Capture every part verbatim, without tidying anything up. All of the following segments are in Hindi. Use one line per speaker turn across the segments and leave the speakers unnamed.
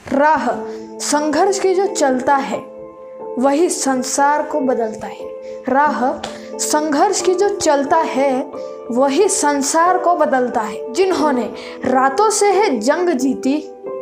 राह संघर्ष की जो चलता है वही संसार को बदलता है। राह संघर्ष की जो चलता है वही संसार को बदलता है। जिन्होंने रातों से है जंग जीती,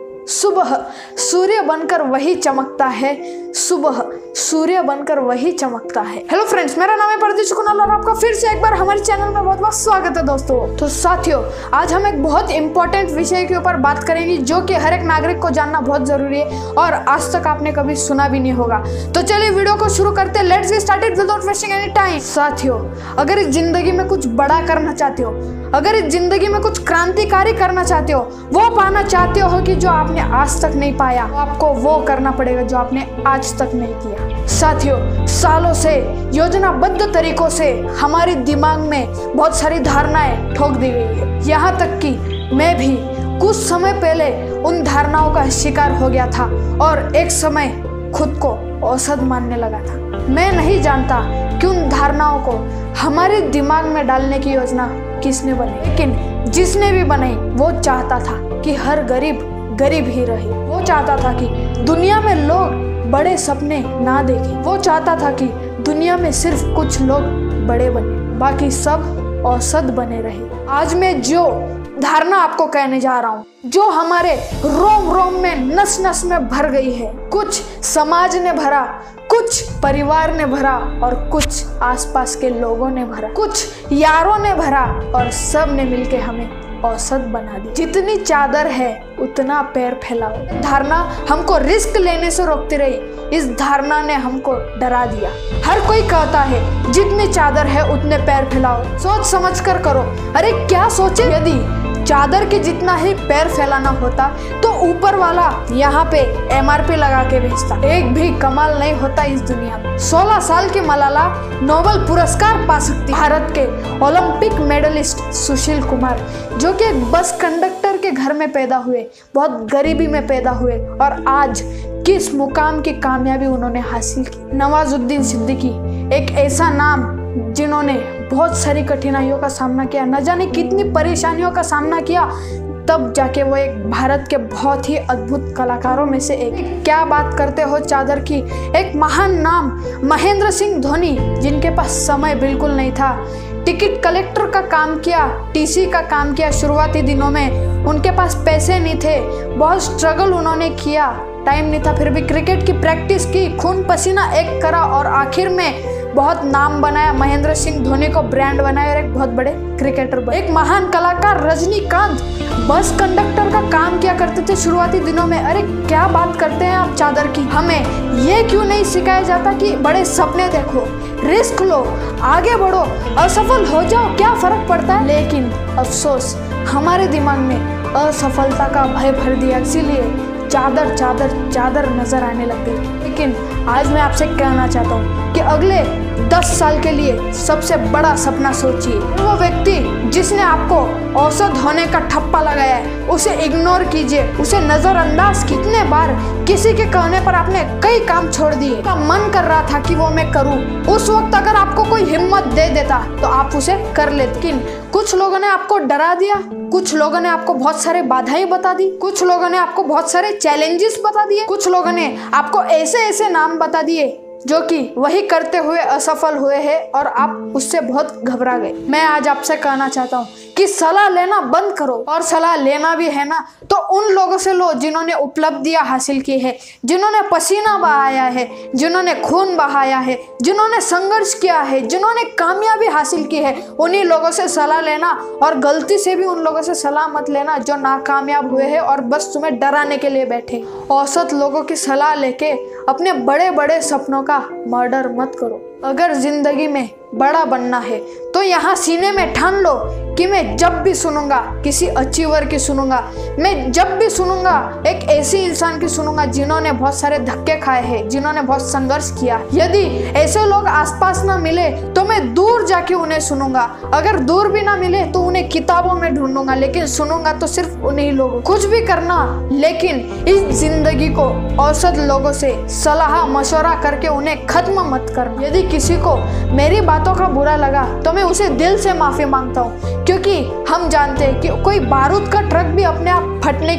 सुबह सूर्य बनकर वही चमकता है, सुबह सूर्य बनकर वही चमकता है। हेलो फ्रेंड्स, मेरा नाम है परदेश कुणाल और आपका फिर से एक बार हमारे चैनल में बहुत बहुत स्वागत है दोस्तों। तो साथियों, आज हम एक बहुत इंपॉर्टेंट विषय के ऊपर बात करेंगे जो कि हर एक नागरिक को जानना बहुत जरूरी है और आज तक आपने कभी सुना भी नहीं होगा। तो चलिए वीडियो को शुरू करते हैं। Let's get started without wasting any time. साथियों, अगर इस जिंदगी में कुछ बड़ा करना चाहते हो, अगर इस जिंदगी में कुछ क्रांतिकारी करना चाहते हो, वो पाना चाहते हो कि जो आपने आज तक नहीं पाया, आपको वो करना पड़ेगा जो आपने आज तक नहीं किया। साथियों, सालों से योजनाबद्ध तरीकों से हमारे दिमाग में बहुत सारी धारणाएं ठोक दी गई है। यहाँ तक कि मैं भी कुछ समय पहले उन धारणाओं का शिकार हो गया था और एक समय खुद को औसत मानने लगा था। मैं नहीं जानता कि उन धारणाओं को हमारे दिमाग में डालने की योजना किसने बनाई, लेकिन जिसने भी बनाई वो चाहता था कि हर गरीब गरीब ही रहे। वो चाहता था कि दुनिया में लोग बड़े सपने ना देखें। वो चाहता था कि दुनिया में सिर्फ कुछ लोग बड़े बने, बाकी सब औसत बने रहे। आज मैं जो धारणा आपको कहने जा रहा हूँ, जो हमारे रोम रोम में नस नस में भर गई है, कुछ समाज ने भरा, कुछ परिवार ने भरा और कुछ आसपास के लोगों ने भरा, कुछ यारों ने भरा और सब ने मिलके हमें औसत बना दी। जितनी चादर है उतना पैर फैलाओ। धारणा हमको रिस्क लेने से रोकती रही। इस धारणा ने हमको डरा दिया। हर कोई कहता है जितनी चादर है उतने पैर फैलाओ, सोच समझ कर करो। अरे क्या सोचे, यदि चादर के जितना ही पैर फैलाना होता तो ऊपर वाला यहाँ पे एम आर पी लगा के बेचता। एक भी कमाल नहीं होता इस दुनिया में। सोलह साल की मलाला नोबेल पुरस्कार पा सकती। भारत के ओलंपिक मेडलिस्ट सुशील कुमार, जो कि एक बस कंडक्टर के घर में पैदा हुए, बहुत गरीबी में पैदा हुए और आज किस मुकाम की कामयाबी उन्होंने हासिल की। नवाजुद्दीन सिद्दीकी, एक ऐसा नाम जिन्होंने बहुत सारी कठिनाइयों का सामना किया, न जाने कितनी परेशानियों का सामना किया, तब जाके वो एक भारत के बहुत ही अद्भुत कलाकारों में से एक। क्या बात करते हो चादर की। एक महान नाम महेंद्र सिंह धोनी, जिनके पास समय बिल्कुल नहीं था, टिकट कलेक्टर का काम किया, टीसी का काम किया। शुरुआती दिनों में उनके पास पैसे नहीं थे, बहुत स्ट्रगल उन्होंने किया, टाइम नहीं था, फिर भी क्रिकेट की प्रैक्टिस की, खून पसीना एक करा और आखिर में बहुत नाम बनाया। महेंद्र सिंह धोनी को ब्रांड बनाया और एक बहुत बड़े क्रिकेटर बने। एक महान कलाकार रजनीकांत बस कंडक्टर का काम किया करते थे शुरुआती दिनों में। अरे क्या बात करते हैं आप चादर की। हमें ये क्यों नहीं सिखाया जाता कि बड़े सपने देखो, रिस्क लो, आगे बढ़ो, असफल हो जाओ, क्या फर्क पड़ता है। लेकिन अफसोस, हमारे दिमाग में असफलता का भय भर दिया, इसीलिए चादर चादर चादर नजर आने लग गई। लेकिन आज मैं आपसे कहना चाहता हूँ कि अगले दस साल के लिए सबसे बड़ा सपना सोचिए। वो व्यक्ति जिसने आपको औसत होने का ठप्पा लगाया है, उसे इग्नोर कीजिए, उसे नजरअंदाज। कितने बार किसी के कहने पर आपने कई काम छोड़ दिए, का मन कर रहा था कि वो मैं करूं, उस वक्त अगर आपको कोई हिम्मत दे देता तो आप उसे कर लेते। लेकिन कुछ लोगों ने आपको डरा दिया, कुछ लोगों ने आपको बहुत सारे बाधाएं बता दी, कुछ लोगों ने आपको बहुत सारे चैलेंजेस बता दिए, कुछ लोगों ने आपको ऐसे ऐसे नाम बता दिए जो कि वही करते हुए असफल हुए हैं और आप उससे बहुत घबरा गए। मैं आज आपसे कहना चाहता हूँ कि सलाह लेना बंद करो, और सलाह लेना भी है ना तो उन लोगों से लो जिन्होंने उपलब्धियां हासिल की है, जिन्होंने पसीना बहाया है, जिन्होंने खून बहाया है, जिन्होंने संघर्ष किया है, जिन्होंने कामयाबी हासिल की है। उन्हीं लोगों से सलाह लेना और गलती से भी उन लोगों से सलाह मत लेना जो नाकामयाब हुए हैं और बस तुम्हें डराने के लिए बैठे। औसत लोगों की सलाह लेके अपने बड़े बड़े सपनों का मर्डर मत करो। अगर जिंदगी में बड़ा बनना है तो यहाँ सीने में ठान लो कि मैं जब भी सुनूंगा किसी अचीवर की सुनूंगा, मैं जब भी सुनूंगा एक ऐसे इंसान की सुनूंगा जिन्होंने बहुत सारे धक्के खाए हैं, जिन्होंने बहुत संघर्ष किया। यदि ऐसे लोग आसपास ना मिले तो मैं दूर जाके उन्हें सुनूंगा, अगर दूर भी ना मिले तो उन्हें किताबों में ढूंढूंगा, लेकिन सुनूंगा तो सिर्फ उन्हीं लोगों। कुछ भी करना, लेकिन इस जिंदगी को औसत लोगों से सलाह मशवरा करके उन्हें खत्म मत करना। यदि किसी को मेरी बातों का बुरा लगा तो मैं उसे दिल से माफी मांगता हूँ, क्योंकि हम जानते हैं कि कोई बारूद का ट्रक भी अपने आप फटने की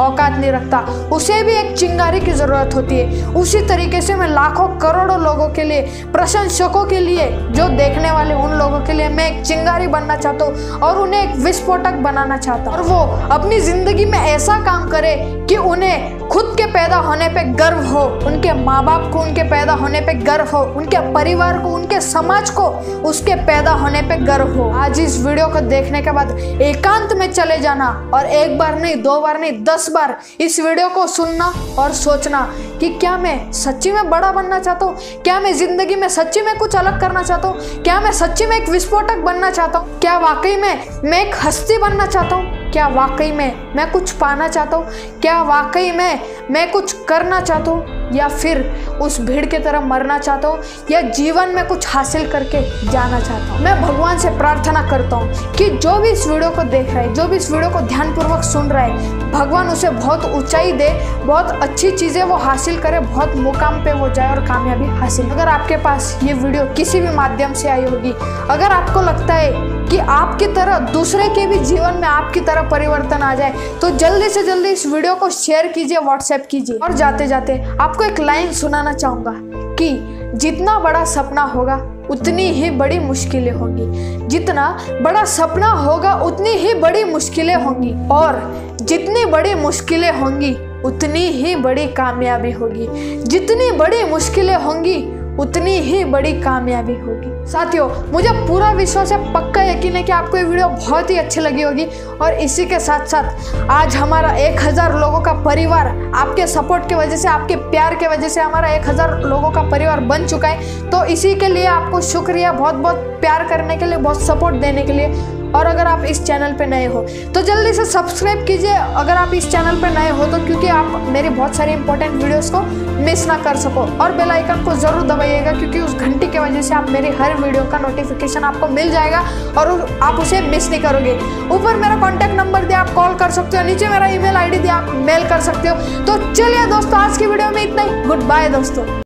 औकात नहीं रखता, उसे भी एक चिंगारी की जरूरत होती है। उसी तरीके से मैं लाखों करोड़ों लोगों के लिए, प्रशंसकों के लिए, जो देखने वाले उन लोगों के लिए मैं एक चिंगारी बनना चाहता हूँ और उन्हें एक विस्फोटक बनाना चाहता हूँ। और वो अपनी जिंदगी में ऐसा काम करे कि उन्हें खुद के पैदा होने पे गर्व हो, उनके माँ बाप को उनके पैदा होने पे गर्व हो, उनके परिवार को, उनके समाज को उसके पैदा होने पे गर्व हो। आज इस वीडियो को देखने के बाद एकांत में चले जाना और एक बार नहीं, दो बार नहीं, दस बार इस वीडियो को सुनना और सोचना कि क्या मैं सच्ची में बड़ा बनना चाहता हूँ, क्या मैं जिंदगी में सच्ची में कुछ अलग करना चाहता हूँ, क्या मैं सच्ची में एक विस्फोटक बनना चाहता हूँ, क्या वाकई में मैं एक हस्ती बनना चाहता हूँ, क्या वाकई में मैं कुछ पाना चाहता हूँ, क्या वाकई में मैं कुछ करना चाहता हूँ, या फिर उस भीड़ की तरह मरना चाहता हूँ, या जीवन में कुछ हासिल करके जाना चाहता हूँ। मैं भगवान से प्रार्थना करता हूँ कि जो भी इस वीडियो को देख रहा है, जो भी इस वीडियो को ध्यानपूर्वक सुन रहा है, भगवान उसे बहुत ऊंचाई दे, बहुत अच्छी चीज़ें वो हासिल करे, बहुत मुकाम पे वो जाए और कामयाबी हासिल। अगर आपके पास ये वीडियो किसी भी माध्यम से आई होगी, अगर आपको लगता है कि आपकी तरह दूसरे के भी जीवन में आपकी तरह परिवर्तन आ जाए, तो जल्दी से जल्दी इस वीडियो को शेयर कीजिए, व्हाट्सएप कीजिए। और जाते जाते आपको एक लाइन सुनाना चाहूँगा कि जितना बड़ा सपना होगा उतनी ही बड़ी मुश्किलें होंगी, जितना बड़ा सपना होगा उतनी ही बड़ी मुश्किलें होंगी, और जितनी बड़ी मुश्किलें होंगी उतनी ही बड़ी कामयाबी होगी, जितनी बड़ी मुश्किलें होंगी उतनी ही बड़ी कामयाबी होगी। साथियों, मुझे पूरा विश्वास है, पक्का यकीन है कि आपको ये वीडियो बहुत ही अच्छी लगी होगी। और इसी के साथ साथ आज हमारा एक हज़ार लोगों का परिवार आपके सपोर्ट की वजह से, आपके प्यार की वजह से हमारा एक हज़ार लोगों का परिवार बन चुका है। तो इसी के लिए आपको शुक्रिया, बहुत बहुत प्यार करने के लिए, बहुत सपोर्ट देने के लिए। और अगर आप इस चैनल पे नए हो तो जल्दी से सब्सक्राइब कीजिए, अगर आप इस चैनल पे नए हो तो, क्योंकि आप मेरी बहुत सारी इंपॉर्टेंट वीडियोस को मिस ना कर सको। और बेल आइकन को ज़रूर दबाइएगा, क्योंकि उस घंटी की वजह से आप मेरी हर वीडियो का नोटिफिकेशन आपको मिल जाएगा और आप उसे मिस नहीं करोगे। ऊपर मेरा कॉन्टैक्ट नंबर दिया, आप कॉल कर सकते हो, नीचे मेरा ईमेल आईडी दिया, आप मेल कर सकते हो। तो चलिए दोस्तों, आज की वीडियो में इतना ही। गुड बाय दोस्तों।